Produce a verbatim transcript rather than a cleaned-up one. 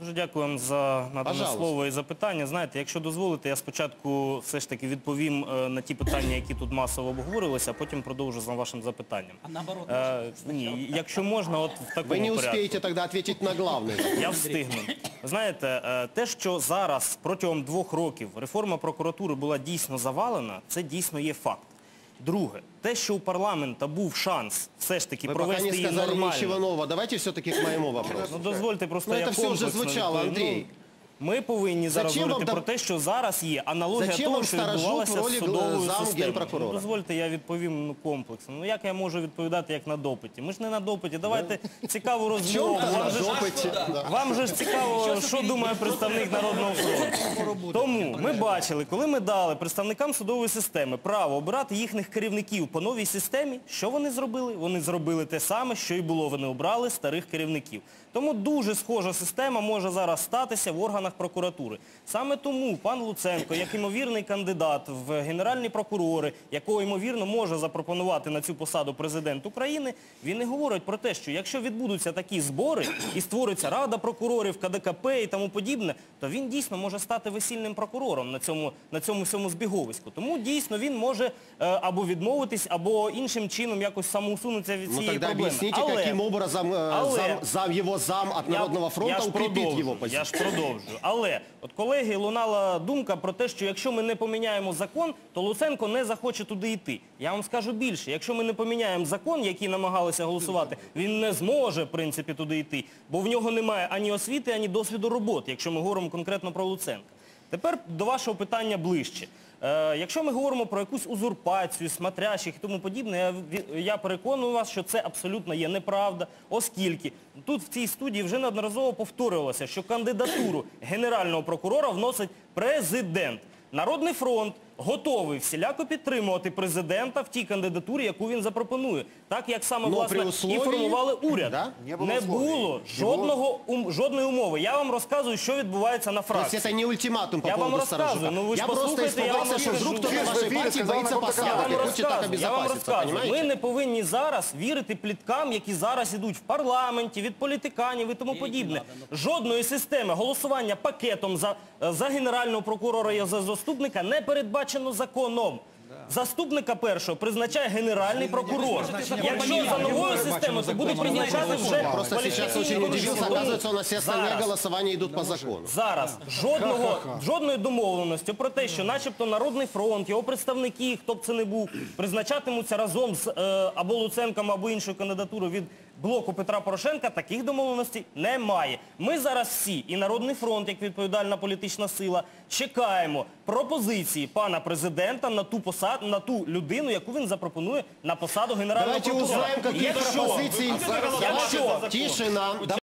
Дуже дякую вам за надане Пожалуйста. слово і запитання. Знаєте, якщо дозволите, я спочатку все ж таки відповім е, на ті питання, які тут масово обговорювалися, а потім продовжу за вашим запитанням. А наоборот, Е, ні, якщо можна, от в такому Вы не порядку. успеете тогда ответить на главный. Я встигну. Ви знаєте, е, те, що зараз протягом двох років реформа прокуратури була дійсно завалена, це дійсно є факт. Друге, те, що у парламента був шанс все ж таки Вы пока провести не її сказали ничего нормально. нового. Давайте все-таки к моему вопросу. Ну, дозвольте просто Ну, я это все уже комплексно звучало, відповім. Андрей. Ну, ми повинні зараз Зачем говорити вам про да- те, що зараз є аналогія Зачем того, вам що Сторожук відбувалося в ролі з судовою зам системою. генпрокурора? Ну, дозвольте, я відповім ну, комплексно. Ну, як я можу відповідати, як на допиті? Ми ж не на допиті. Давайте цікаву розмову. Вам же ж- Вам же ж цікаво, що думає представник Народного фронту. Тому ми бачили, коли ми дали представникам судової системи право обирати їхніх керівників по новій системі, що вони зробили? Вони зробили те саме, що і було. Вони обрали старих керівників. Тому дуже схожа система може зараз статися в органах прокуратури. Саме тому пан Луценко, як ймовірний кандидат в генеральні прокурори, якого ймовірно може запропонувати на цю посаду президент України, він і говорить про те, що якщо відбудуться такі збори і створиться Рада прокурорів, Ка Де Ка Пе і тому подібне, то він дійсно може стати весільним прокурором на цьому, на цьому всьому збіговиську. Тому дійсно він може е, або відмовитись, або іншим чином якось самоусунутися від Ну цієї тогда проблеми. объясните, Але- каким образом э, Але- зам, зам, его зам от Народного я фронта ж укрепит продовжу, его позицию. Я ж продовжую. Але, от колеги, лунала думка про те, що якщо ми не поміняємо закон, то Луценко не захоче туди йти. Я вам скажу більше, якщо ми не поміняємо закон, який намагалися голосувати, він не зможе, в принципі, туди йти, бо в нього немає ані освіти, ані досвіду роботи, якщо ми говоримо конкретно про Луценка. Тепер до вашого питання ближче. Е, якщо ми говоримо про якусь узурпацію, смотрящих і тому подібне, я, ві- я переконую вас, що це абсолютно є неправда, оскільки тут в цій студії вже неодноразово повторювалося, що кандидатуру генерального прокурора вносить президент. Народний фронт готовий всіляко підтримувати президента в тій кандидатурі, яку він запропонує. Так, як саме, Но власне, при і условии- формували уряд. Да? Не Не було було жодного, ум- жодної умови. Я вам розказую, що відбувається на То есть фракції. это не ультиматум по Я вам поводу Сторожука. рассказываю, ну вы ж Я просто послушайте, я испугался, вам что вдруг расскажу. кто-то в Честно, вашей Филипп партии сказал боится на Я посадок вам и хочет так розказую, я вам обезопаситься, розказую. Ми понимаете? не повинні зараз вірити пліткам, які зараз ідуть в парламенті, від політиканів і тому подібне. Жодної системи голосування пакетом за, за генерального прокурора і за заступника не передбачено законом. Заступника першого призначає генеральний прокурор. Якщо за новою системою, то буде призначати вже Просто сейчас очень кваліфікаційні удивился, комісії. оказывается, у нас все остальные Зараз. голосования идут по закону. Зараз жодного, жодної домовленості про те, що начебто Народний фронт, його представники, хто б це не був, призначатимуться разом з е, або Луценком, або іншою кандидатурою від блоку Петра Порошенка, таких домовленостей немає. Ми зараз всі, і Народний фронт, як відповідальна політична сила, чекаємо пропозиції пана президента на ту посаду, на ту людину, яку він запропонує на посаду генерального Давайте прокурора. узнаем, какие Якщо- пропозиции... Якщо- Тишина.